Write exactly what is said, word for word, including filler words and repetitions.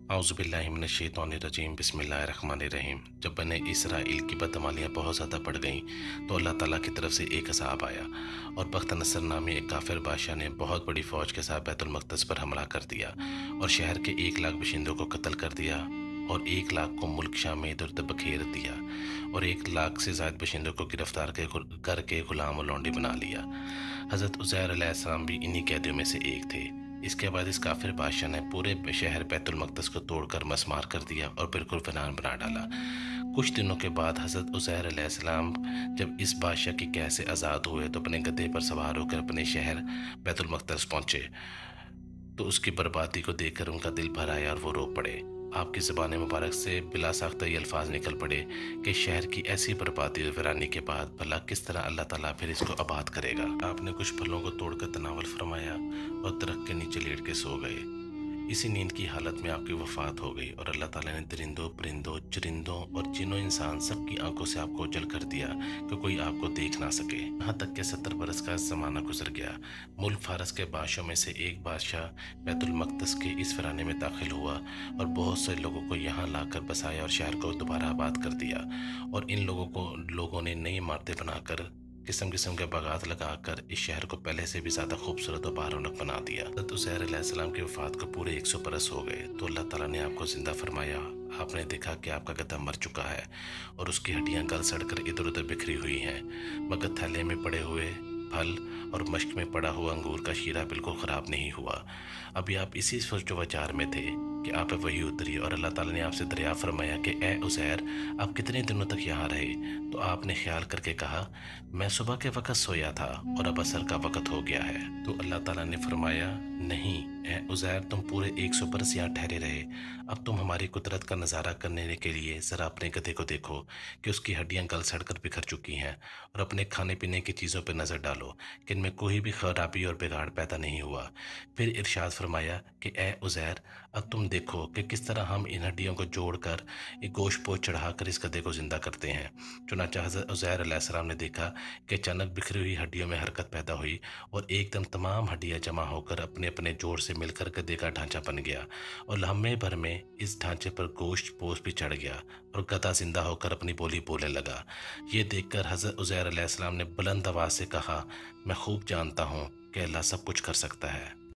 औज़ुबिल्लाहि मिनश्शैतानिर्रजीम बिस्मिल्लाहिर्रहमानिर्रहीम। जब बने इसराइल की बदअमलियाँ बहुत ज़्यादा बढ़ गईं तो अल्लाह ताला की तरफ से एक अज़ाब आया और बख्त-ए-नस्र नामी एक काफिर बादशाह ने बहुत बड़ी फ़ौज के साथ बैतुल मक़दस पर हमला कर दिया और शहर के एक लाख बाशिंदों को कत्ल कर दिया और एक लाख को मुल्क शाम में इधर उधर बखेर दिया और एक लाख से ज़्यादा बाशिंदों को गिरफ्तार करके गुलाम और लौंडी बना लिया। हज़रत उज़ैर अलैहिस्सलाम भी इन्हीं कैदियों में से एक थे। इसके बाद इस काफिर बादशाह ने पूरे शहर बैतुल मक़दस को तोड़कर मसमार कर दिया और बिल्कुल वीरान बना डाला। कुछ दिनों के बाद हज़रत उज़ैर अलैहिस्सलाम जब इस बादशाह की कैद से आज़ाद हुए तो अपने गधे पर सवार होकर अपने शहर बैतुल मक़दस पहुँचे तो उसकी बर्बादी को देखकर उनका दिल भर आया और वो रो पड़े। आपकी ज़बान मुबारक से बिला साख्ता ये अल्फाज निकल पड़े कि शहर की ऐसी बर्बादी और वीरानी के बाद भला किस तरह अल्लाह ताला फिर इसको आबाद करेगा। आपने कुछ फलों को तोड़कर तनावल फरमाया और दरख्त के नीचे लेट के सो गए। इसी नींद की हालत में आपकी वफ़ात हो गई और अल्लाह ताला ने दरिंदों, परिंदों, चरिंदों और जिन्नों इंसान सब की आंखों से आपको उजल कर दिया कि कोई आपको देख ना सके। यहाँ तक कि सत्तर बरस का ज़माना गुजर गया। मुल्क फारस के बादशाहों में से एक बादशाह बैतुल मक़दस के इस वीराने में दाखिल हुआ और बहुत से लोगों को यहाँ लाकर बसाया और शहर को दोबारा आबाद कर दिया और इन लोगों को लोगों ने नई इमारतें बनाकर किस्म किस्म के बागात लगाकर इस शहर को पहले से भी ज़्यादा खूबसूरत और बारौनक बना दिया। हज़रत उज़ैर अलैहिस्सलाम की वफ़ात को पूरे एक सौ बरस हो गए तो अल्लाह ताला ने आपको ज़िंदा फरमाया। आपने देखा कि आपका गधा मर चुका है और उसकी हड्डियां गल सड़कर इधर उधर बिखरी हुई हैं, मगर थैले में पड़े हुए फल और मश्क में पड़ा हुआ अंगूर का शीरा बिल्कुल ख़राब नहीं हुआ। अभी आप इसी सोचो विचार में थे कि आप पे वही उतरी और अल्लाह ताला ने आपसे दरिया फरमाया कि ए उज़ैर आप कितने दिनों तक यहाँ रहे। तो आपने ख्याल करके कहा मैं सुबह के वक़्त सोया था और अब असर का वक़्त हो गया है। तो अल्लाह ताला ने फरमाया नहीं ए उज़ैर तुम पूरे एक सौ बरस यहाँ ठहरे रहे। अब तुम हमारी कुदरत का नज़ारा करने के लिए ज़रा अपने गधे को देखो कि उसकी हड्डियाँ गल सड़कर बिखर चुकी हैं और अपने खाने पीने की चीज़ों पर नज़र डालो कि इनमें कोई भी खराबी और बिगाड़ पैदा नहीं हुआ। फिर इरशाद फरमाया कि ए उज़ैर अब तुम देखो कि किस तरह हम इन हड्डियों को जोड़कर एक गोश्त पोश चढ़ाकर इस गधे को ज़िंदा करते हैं। चुनांचे हज़रत उज़ैर अलैहिस्सलाम ने देखा कि अचानक बिखरी हुई हड्डियों में हरकत पैदा हुई और एकदम तमाम हड्डियाँ जमा होकर अपने अपने जोड़ से मिलकर गधे का ढांचा बन गया और लम्हे भर में इस ढांचे पर गोश्त पोश भी चढ़ गया और गधा जिंदा होकर अपनी बोली बोलने लगा। ये देखकर हज़रत उज़ैर अलैहिस्सलाम ने बुलंद आवाज़ से कहा मैं खूब जानता हूँ कि अल्लाह सब कुछ कर सकता है।